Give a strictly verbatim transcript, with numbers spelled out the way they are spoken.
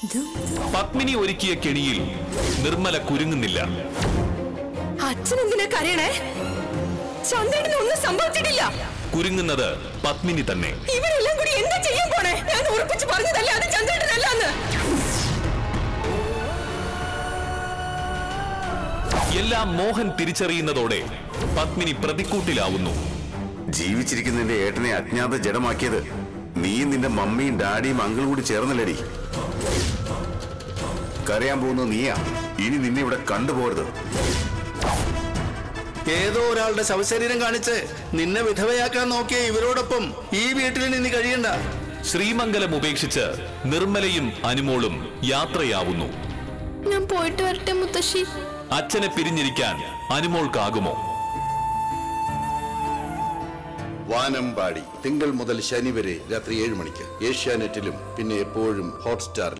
പത്മിനി ഒരുക്കിയ കെണിയിൽ നിർമ്മല കുരുങ്ങുന്നില്ല. അച്ഛനെന്തിനാ കരയണേ? ചന്ദ്രന് ഒന്നും സംഭവിച്ചിട്ടില്ല. കുരുങ്ങുന്നത് പത്മിനി തന്നെ. ഇവരെല്ലാം കൂടി എന്താ ചെയ്യാൻ പോണേ? ഞാൻ ഉറപ്പിച്ച് പറഞ്ഞതല്ലേ അത് ചന്ദ്രനല്ലാന്ന്. എല്ലാം മോഹൻ തിരിച്ചറിയുന്നതോടെ പത്മിനി പ്രതിക്കൂട്ടിലാവുന്നു. ജീവിച്ചിരിക്കുന്നതിന്റെ ഏട്ടനെ അജ്ഞാത ജഡമാക്കിയത് നീയും നിന്റെ മമ്മിയും ഡാഡിയും അങ്കിളും കൂടി ചേർന്നല്ലേടി. കരയാൻ പോകുന്നത് നീയാ. ഇനി നിന്നെ ഇവിടെ കണ്ടുപോകരുത്. ഏതോ ഒരാളുടെ ശവശരീരം കാണിച്ച് നിന്നെ വിധവയാക്കാൻ നോക്കിയ ഇവരോടൊപ്പം ഈ വീട്ടിൽ നിന്ന് കഴിയണ്ട. ശ്രീമംഗലം ഉപേക്ഷിച്ച് നിർമ്മലയും അനുമോളും യാത്രയാവുന്നു. ഞാൻ പോയിട്ട് വരട്ടെ മുത്തശ്ശി. അച്ഛനെ പിരിഞ്ഞിരിക്കാൻ അനുമോൾക്കാകുമോ? വാനമ്പാടി തിങ്കൾ മുതൽ ശനി വരെ രാത്രി ഏഴ് മണിക്ക് ഏഷ്യാനെറ്റിലും പിന്നെ എപ്പോഴും ഹോട്ട്സ്റ്റാറിലും.